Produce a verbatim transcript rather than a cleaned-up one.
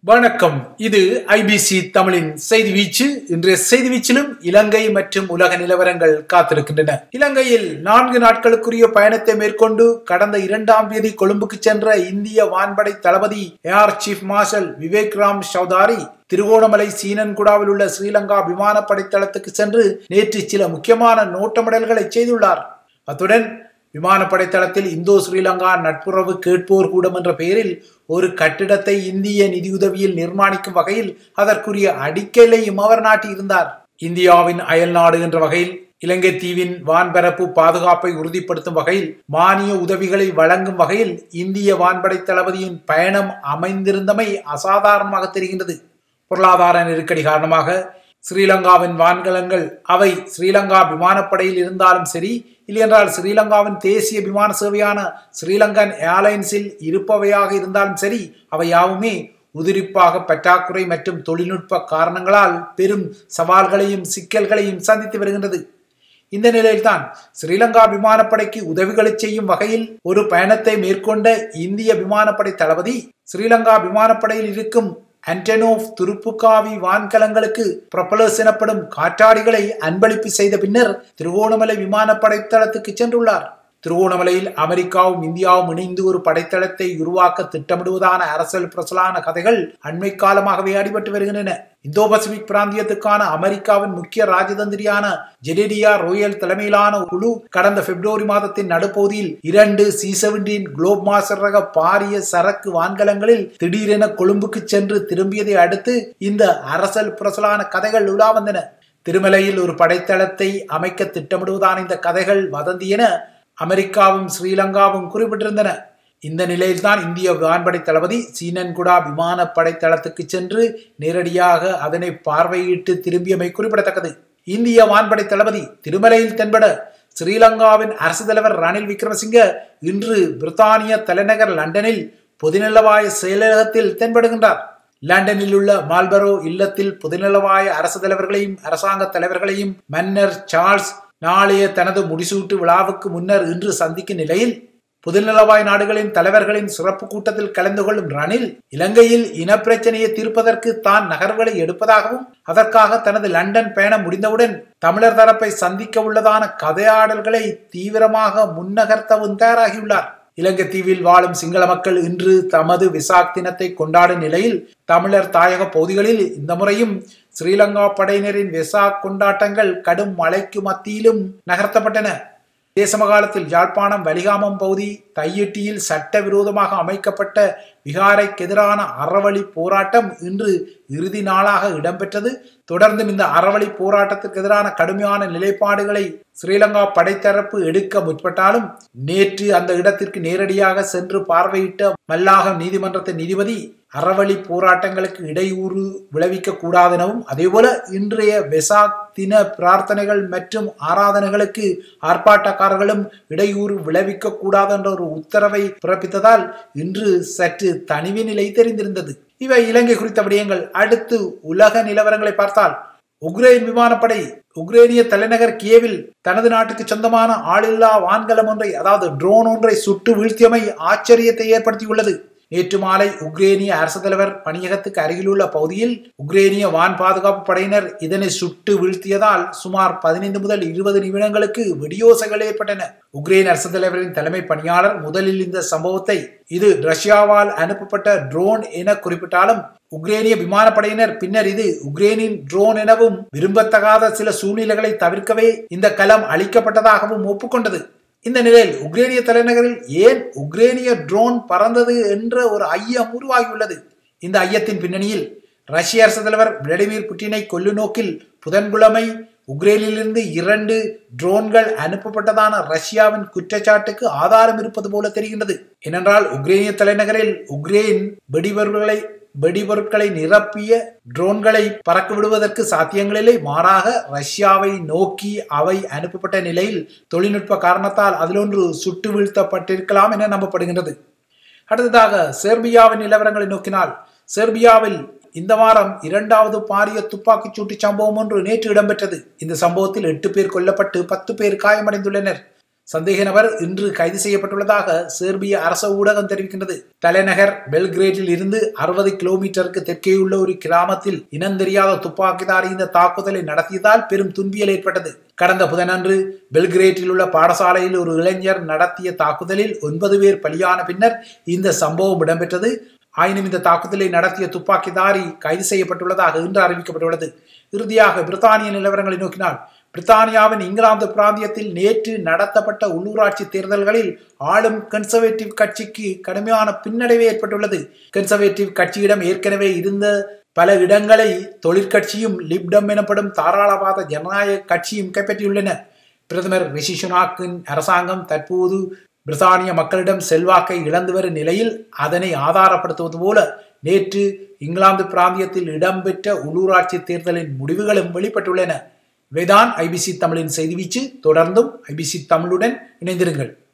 வணக்கம். இது ஐபிசி தமிழின் செய்தி வீச்சு. இன்றைய செய்தி வீச்சிலும் இலங்கை மற்றும் உலக நிலவரங்கள் காத்திருக்கின்றன. இலங்கையில் நான்கு நாட்களுக்குரிய பயணத்தை மேற்கொண்டு கடந்த இரண்டாம் தேதி கொழும்புக்கு சென்ற இந்திய வான்படை தளபதி air chief marshal Vivek Ram Chaudhari Trincomalee சீனன்குடாவில் உள்ள ஸ்ரீலங்கா விமானப்படை தளத்துக்கு சென்று நேற்று சில முக்கியமான நோட்டமிடல்களை செய்துள்ளார். அத்துடன் விமானப்படை தளத்தில் இந்தோ ஸ்ரீலங்கா நட்புறவு கேட்போர் கூடம் என்ற பெயரில் ஒரு கட்டிடத்தை இந்திய நிதியுதவியில் நிர்மாணிக்கும் வகையில் அதற்குரிய அடிக்கலையும் அவர் நாட்டியிருந்தார். இந்தியாவின் அயல் நாடு என்ற வகையில் இலங்கை தீவின் வான்பரப்பு பாதுகாப்பை உறுதிப்படுத்தும் வகையில் மானிய உதவிகளை வழங்கும் வகையில் இந்திய வான்படை தளபதியின் பயணம் அமைந்திருந்தமை அசாதாரணமாக தெரிகின்றது. பொருளாதார நெருக்கடி காரணமாக ஸ்ரீலங்காவின் வான்கலங்கள் அவை ஸ்ரீலங்கா விமானப்படையில் இருந்தாலும் சரி, இல்லையென்றால் ஸ்ரீலங்காவின் தேசிய விமான சேவையான ஸ்ரீலங்கன் ஏர்லைன்ஸில் இருப்பவையாக இருந்தாலும் சரி, அவை யாவுமே உதிரிப்பாக பற்றாக்குறை மற்றும் தொழில்நுட்ப காரணங்களால் பெரும் சவால்களையும் சிக்கல்களையும் சந்தித்து வருகின்றது. இந்த நிலையில்தான் ஸ்ரீலங்கா விமானப்படைக்கு உதவிகளை செய்யும் வகையில் ஒரு பயணத்தை மேற்கொண்ட இந்திய விமானப்படை தளபதி ஸ்ரீலங்கா விமானப்படையில் இருக்கும் அண்டனோவ் துருப்புக்காவி வான்கலங்களுக்கு ப்ரொபலர்ஸ் எனப்படும் காற்றாடிகளை அன்பளிப்பு செய்த பின்னர் திருகோணமலை விமானப்படை தளத்துக்கு சென்றுள்ளார். திருகோணமலையில் அமெரிக்காவும் இந்தியாவும் இணைந்து ஒரு படைத்தளத்தை உருவாக்க திட்டமிடுவதான அரசியல் பிரசலான கதைகள் அண்மை காலமாகவே அடிபட்டு வருகின்றன. இந்தோ பசிபிக் பிராந்தியத்துக்கான அமெரிக்காவின் முக்கிய ராஜதந்திரியான ஜெடேடியா ரோயல் தலைமையிலான குழு கடந்த பிப்ரவரி மாதத்தின் நடுப்பகுதியில் இரண்டு சி செவன்டீன் குளோப் மாஸ்டர் ரக பாரிய சரக்கு வான்கலங்களில் திடீரென கொழும்புக்கு சென்று திரும்பியதை அடுத்து இந்த அரசியல் பிரசலான கதைகள் உலா வந்தன. திருமலையில் ஒரு படைத்தளத்தை அமைக்க திட்டமிடுவதான இந்த கதைகள் வதந்தி என அமெரிக்காவும் ஸ்ரீலங்காவும் குறிப்பிட்டிருந்தன. இந்த நிலையில்தான் இந்திய வான்படை தளபதி சீனன்குடா விமானப்படை தளத்துக்கு சென்று நேரடியாக அதனை பார்வையிட்டு திரும்பியமை குறிப்பிடத்தக்கது. இந்திய வான்படை தளபதி திருமலையில் தென்பட ஸ்ரீலங்காவின் அரசு தலைவர் ரணில் விக்ரமசிங்க இன்று பிரித்தானிய தலைநகர் லண்டனில் பொதுநலவாய செயலகத்தில் தென்படுகின்றார். லண்டனில் உள்ள மால்பரோ இல்லத்தில் பொதுநலவாய அரசு தலைவர்களையும் அரசாங்க தலைவர்களையும் மன்னர் சார்ல்ஸ் நாளைய தனது முடிசூட்டு விழாவுக்கு முன்னர் இன்று சந்திக்கும் நிலையில் பொதுநலவாய் நாடுகளின் தலைவர்களின் சிறப்பு கூட்டத்தில் கலந்து கொள்ளும் ரணில் இலங்கையில் இனப்பிரச்சனையை தீர்ப்பதற்கு தான் நகர்வுகளை எடுப்பதாகவும் அதற்காக தனது லண்டன் பயணம் முடிந்தவுடன் தமிழர் தரப்பை சந்திக்க உள்ளதான கதையாடல்களை தீவிரமாக முன்னகர்த்தவும் தயாராகியுள்ளார். இலங்கை தீவில் வாழும் சிங்கள மக்கள் இன்று தமது விசாக் தினத்தை கொண்டாடும் நிலையில் தமிழர் தாயக பகுதிகளில் இந்த முறையும் ஸ்ரீலங்கா படையினரின் வெசாக் கொண்டாட்டங்கள் கடும் மழைக்கு மத்தியிலும் நகர்த்தப்பட்டன. தேசமகாலத்தில் யாழ்ப்பாணம் வலிகாமம் பகுதி தையிட்டியில் சட்டவிரோதமாக அமைக்கப்பட்ட விகாரைக்கு எதிரான அறவழி போராட்டம் இன்று இறுதி நாளாக இடம்பெற்றது. தொடர்ந்தும் இந்த அறவழி போராட்டத்திற்கு எதிரான கடுமையான நிலைப்பாடுகளை ஸ்ரீலங்கா படைத்தரப்பு எடுக்க முற்பட்டாலும் நேற்று அந்த இடத்திற்கு நேரடியாக சென்று பார்வையிட்ட மல்லாகம் நீதிமன்றத்தின் நீதிபதி அறவழி போராட்டங்களுக்கு இடையூறு விளைவிக்க கூடாது எனவும் அதேபோல இன்றைய வெசாக் தின பிரார்த்தனைகள் மற்றும் ஆராதனைகளுக்கு ஆர்ப்பாட்டக்காரர்களும் இடையூறு விளைவிக்க கூடாது என்ற ஒரு உத்தரவை பிறப்பித்ததால் இன்று சற்று தனிவு நிலை தெரிந்திருந்தது. இவை இலங்கை குறித்த விடயங்கள். அடுத்து உலக நிலவரங்களை பார்த்தால், உக்ரைன் விமானப்படை உக்ரைனிய தலைநகர் கியேவில் தனது நாட்டுக்கு சொந்தமான ஆளில்லா வான்கலம் ஒன்றை அதாவது ட்ரோன் ஒன்றை சுட்டு வீழ்த்தியமை ஆச்சரியத்தை ஏற்படுத்தியுள்ளது. நேற்று மாலை உக்ரேனிய அரசு தலைவர் பணியகத்துக்கு அருகிலுள்ள பகுதியில் உக்ரேனிய வான் பாதுகாப்பு படையினர் இதனை சுட்டு வீழ்த்தியதால் சுமார் பதினைந்து முதல் இருபது நிமிடங்களுக்கு வெடியோசைகள் ஏற்பட்டன. உக்ரைன் அரசு தலைவரின் தலைமை பணியாளர் முதலில் இந்த சம்பவத்தை இது ரஷ்யாவால் அனுப்பப்பட்ட ட்ரோன் என குறிப்பிட்டாலும் உக்ரேனிய விமானப்படையினர் பின்னர் இது உக்ரைனின் ட்ரோன் எனவும் விரும்பத்தகாத சில சூழ்நிலைகளை தவிர்க்கவே இந்த களம் அளிக்கப்பட்டதாகவும் ஒப்புக்கொண்டது. இந்த நிலையில் உக்ரேனிய தலைநகரில் ஏன் உக்ரேனிய ட்ரோன் பறந்தது என்ற ஒரு ஐயம் உருவாகியுள்ளது. இந்த ஐயத்தின் பின்னணியில் ரஷ்ய அரசு தலைவர் விளாடிமிர் புட்டினை கொல்லும் நோக்கில் புதன்கிழமை உக்ரைனிலிருந்து இரண்டு ட்ரோன்கள் அனுப்பப்பட்டதான ரஷ்யாவின் குற்றச்சாட்டுக்கு ஆதாரம் இருப்பது போல தெரிகின்றது. ஏனென்றால் உக்ரேனிய தலைநகரில் உக்ரைன் வெடிபொருட்களை வெடிபொருட்களை நிரப்பிய ட்ரோன்களை பறக்க விடுவதற்கு சாத்தியங்களில்லை. மாறாக ரஷ்யாவை நோக்கி அவை அனுப்பப்பட்ட நிலையில் தொழில்நுட்ப காரணத்தால் அதிலொன்று சுட்டு வீழ்த்தப்பட்டிருக்கலாம் என நம்பப்படுகின்றது. அடுத்ததாக செர்பியாவின் நிலவரங்களை நோக்கினால், செர்பியாவில் இந்த வாரம் இரண்டாவது பாரிய துப்பாக்கி சூட்டு சம்பவம் ஒன்று நேற்று இடம்பெற்றது. இந்த சம்பவத்தில் எட்டு பேர் கொல்லப்பட்டு பத்து பேர் காயமடைந்துள்ளனர். சந்தேக நபர் இன்று கைது செய்யப்பட்டுள்ளதாக சேர்பிய அரச ஊடகம் தெரிவிக்கின்றது. தலைநகர் பெல்கிரேடில் இருந்து அறுபது கிலோமீட்டருக்கு தெற்கே உள்ள ஒரு கிராமத்தில் இனந்தெரியாத துப்பாக்கிதாரி இந்த தாக்குதலை நடத்தியதால் பெரும் துன்பியல் ஏற்பட்டது. கடந்த புதனன்று பெல்கிரேட்டில் உள்ள பாடசாலையில் ஒரு இளைஞர் நடத்திய தாக்குதலில் ஒன்பது பேர் பலியான பின்னர் இந்த சம்பவம் இடம்பெற்றது. ஆயினும் இந்த தாக்குதலை நடத்திய துப்பாக்கிதாரி கைது செய்யப்பட்டுள்ளதாக இன்று அறிவிக்கப்பட்டுள்ளது. இறுதியாக பிரித்தானிய நிலவரங்களை நோக்கினால், பிரித்தானியாவின் இங்கிலாந்து பிராந்தியத்தில் நேற்று நடத்தப்பட்ட உள்ளூராட்சி தேர்தல்களில் ஆளும் கன்சர்வேட்டிவ் கட்சிக்கு கடுமையான பின்னடைவு ஏற்பட்டுள்ளது. கன்சர்வேட்டிவ் கட்சியிடம் ஏற்கனவே இருந்த பல இடங்களை தொழிற்கட்சியும் லிப்டம் எனப்படும் தாராளவாத ஜனநாயக கட்சியும் கைப்பற்றியுள்ளன. பிரதமர் ரிஷி சுனாக்கின் அரசாங்கம் தற்போது பிரித்தானிய மக்களிடம் செல்வாக்கை இழந்து வரும் நிலையில் அதனை ஆதாரப்படுத்துவது போல நேற்று இங்கிலாந்து பிராந்தியத்தில் இடம்பெற்ற உள்ளூராட்சி தேர்தலின் முடிவுகளும் வெளிப்பட்டுள்ளன. இவைதான் ஐபிசி தமிழின் செய்தி வீச்சு. தொடர்ந்தும் ஐபிசி தமிழுடன் இணைந்திருங்கள்.